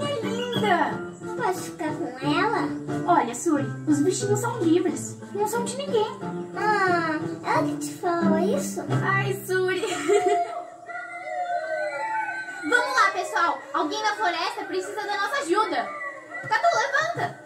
cachorrinha linda! Posso ficar com ela? Olha, Suri, os bichinhos são livres. Não são de ninguém. Ah, ela que te falou isso? Ai, Suri. Vamos lá, pessoal. Alguém na floresta precisa da nossa ajuda. Catu, levanta.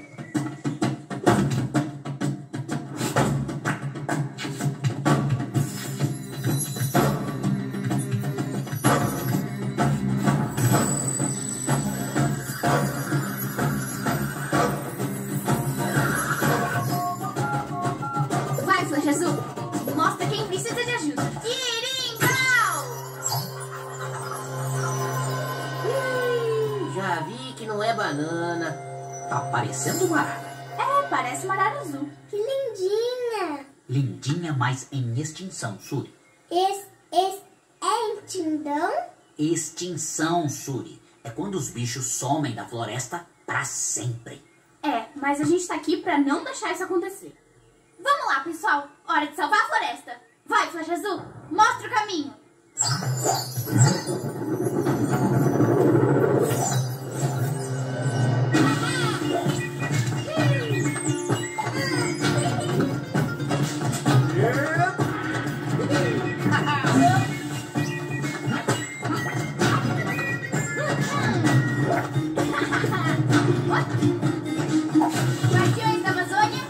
Vai, Flecha Azul. Mostra quem precisa de ajuda. Já vi que não é banana. Tá parecendo uma arara. É, parece uma arara azul. Que lindinha! Lindinha, mas em extinção, Suri. É entendão? Extinção, Suri. É quando os bichos somem da floresta pra sempre. É, mas a gente tá aqui pra não deixar isso acontecer. Vamos lá, pessoal. Hora de salvar a floresta. Vai, Flecha Azul. Mostra o caminho. Guardiões da Amazônia.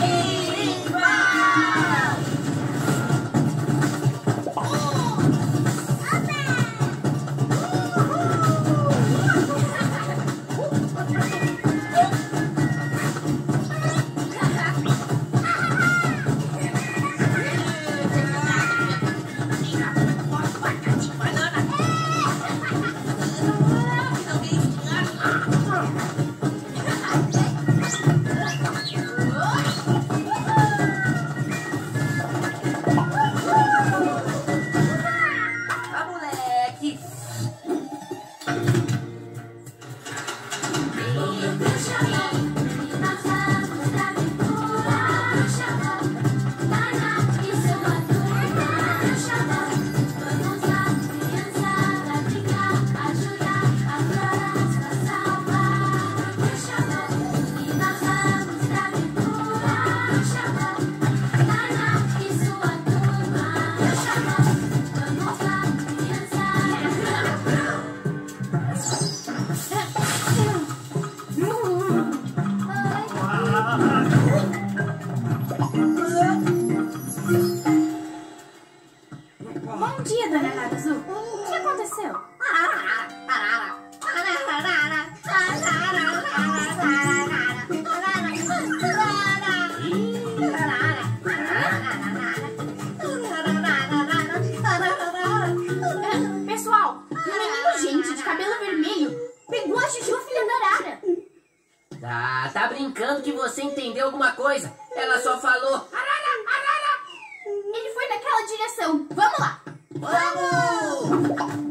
Ah, moleque. Bom dia, Dona Arara Azul. O que aconteceu? Pessoal, um menino gente de cabelo vermelho pegou a Juju, filha da arara. Tá brincando que você entendeu alguma coisa. Ela só falou arara, arara. Ele foi naquela direção. Vamos lá. Vamos!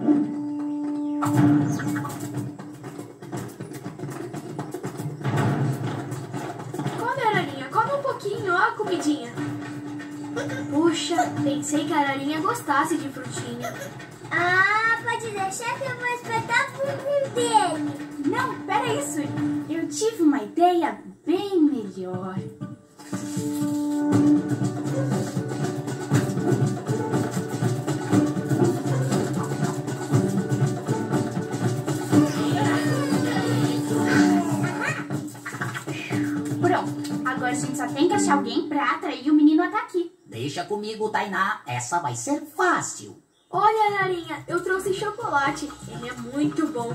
Come, ararinha. Come um pouquinho, ó a comidinha. Puxa, pensei que a ararinha gostasse de frutinha. Ah, pode deixar que eu vou espetar o bumbum dele. Não, pera isso. Eu tive uma ideia bem melhor. Pronto, agora a gente só tem que achar alguém pra atrair o menino até aqui. Deixa comigo, Tainá. Essa vai ser fácil. Olha, ararinha, eu trouxe chocolate. Ele é muito bom.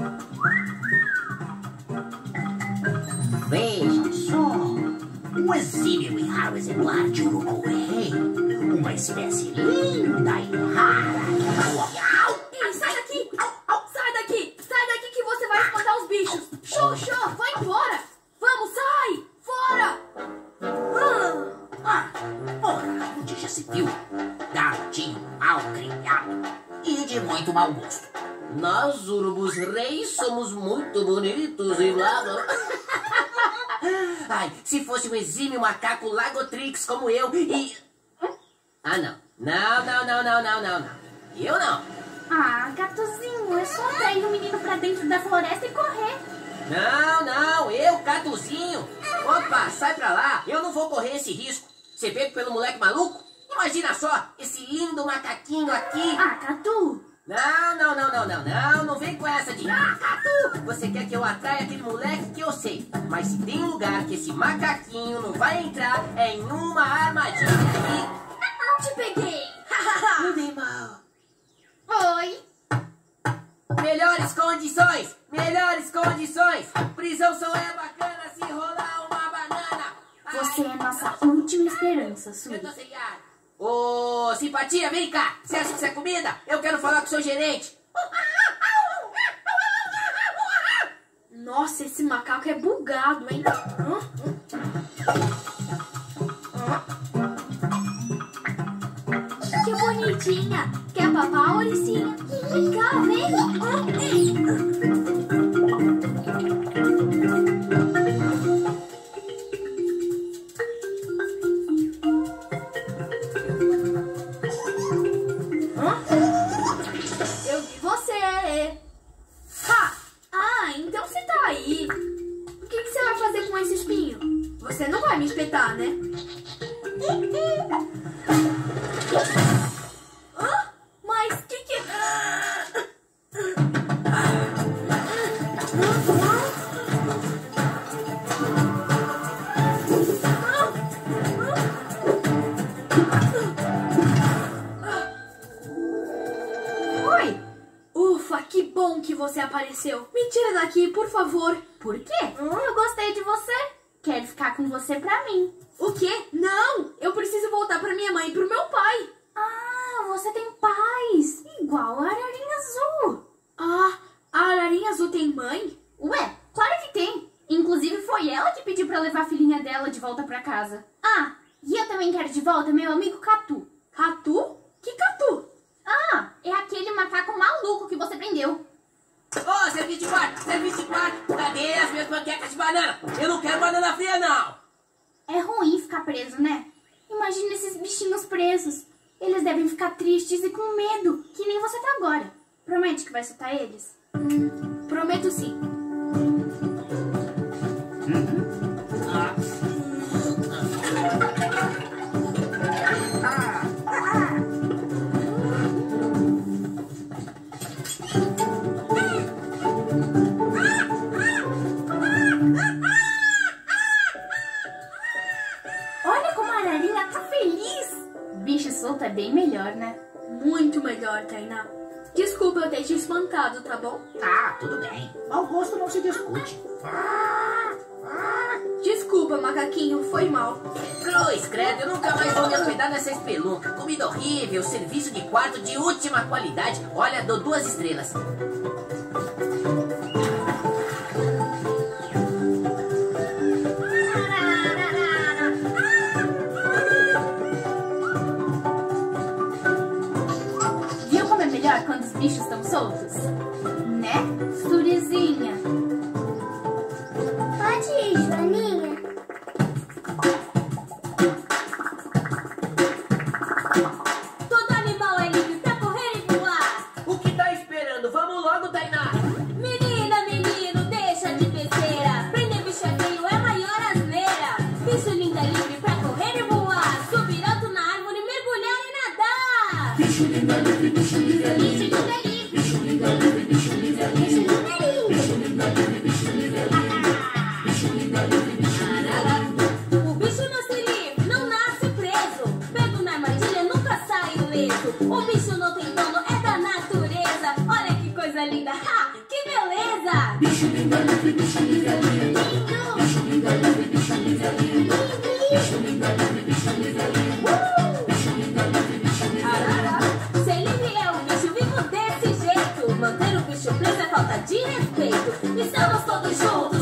Veja só. Um exímio e raro exemplar de urucu-rei. Uma espécie linda e rara. Ei, sai daqui! Sai daqui! Sai daqui que você vai espantar os bichos! Xoxó, vai embora! Vamos, sai! Fora! Ora, onde já se viu? Garotinho mal criado e de muito mau gosto. Nós, urubus reis, somos muito bonitos e blá. Ai, se fosse um exímio macaco Lagotrix como eu e... Ah, não. Não. Eu não. Ah, Catuzinho, é só atrair o menino pra dentro da floresta e correr. Não, eu, Catuzinho. Opa, sai pra lá. Eu não vou correr esse risco. Ser pego pelo moleque maluco? Imagina só, esse lindo macaquinho aqui. Ah, Catu. Não vem com essa de Catu. Você quer que eu atraia aquele moleque que eu sei. Mas se tem um lugar que esse macaquinho não vai entrar, é em uma armadilha. Te peguei. Não dei mal. Oi. Melhores condições. Prisão só é bacana se rolar uma banana. Você é nossa última esperança, Eu Suri. tô sem ar. Ô, simpatia, vem cá. Você acha que isso é comida? Eu quero falar com o seu gerente. Nossa, esse macaco é bugado, hein? Que bonitinha. Quer papar, Auricinha? Vem cá, vem. Eu vi você. Ha! Ah, então você tá aí. O que você vai fazer com esse espinho? Você não vai me espetar, né? Hã? Mas que... Oi! Ufa, que bom que você apareceu. Me tira daqui, por favor. Por quê? Eu gostei de você. Quero ficar com você pra mim. O quê? Não! Eu preciso voltar pra minha mãe e pro meu pai. Ah, você tem pais. Igual a Ararinha Azul. Ah, a Ararinha Azul tem mãe? Ué, claro que tem. Inclusive foi ela que pediu pra levar a filhinha dela de volta pra casa. Ah, e eu também quero de volta meu amigo Catu. Catu? Que Catu? Ah, é aquele macaco maluco que você prendeu. Ô, serviço de guarda. Cadê as minhas panquecas de banana? Eu não quero banana fria, não. É ruim ficar preso, né? Imagina esses bichinhos presos. Eles devem ficar tristes e com medo, que nem você tá agora. Promete que vai soltar eles? Prometo sim. Olha como a ararinha tá feliz. Bicho solto é bem melhor, né? Muito melhor, Tainá. Desculpa eu ter te espantado, tá bom? Tá, tudo bem. Mau gosto não se discute. Desculpa, macaquinho, foi mal. Cruz, credo, eu nunca mais vou me hospedar nessa espelunca. Comida horrível, serviço de quarto de última qualidade. Olha, dou 2 estrelas. Viu como é melhor quando os bichos estão soltos? Né, Surizinha? Pode ir, Joaninha. Todo animal é livre pra correr e voar. O que tá esperando? Vamos logo, Tainá. Menina, menino, deixa de besteira. Prender bicho é feio é a maior asneira. Bicho lindo é livre pra correr e voar. Subir alto na árvore, mergulhar e nadar. Bicho lindo é livre, bicho lindo é livre. Bicho lindo é livre. Bicho lindo é livre, bicho lindo é livre. Bicho lindo é livre. Bicho lindo é livre, bicho lindo é livre. Bicho lindo é livre, bicho lindo é livre. O bicho nasce livre, não nasce preso. Pego na armadilha, nunca sai ileso. O bicho não tem dono, é da natureza. Olha que coisa linda, ha, que beleza. Bicho lindo é livre, bicho lindo é livre. Bicho lindo é livre, bicho lindo é livre. Bicho lindo é livre, bicho lindo é livre. Bicho lindo é livre, bicho lindo é livre. Ser livre é um bicho vivo desse jeito. Manter o bicho preso é falta de respeito. Estamos todos juntos.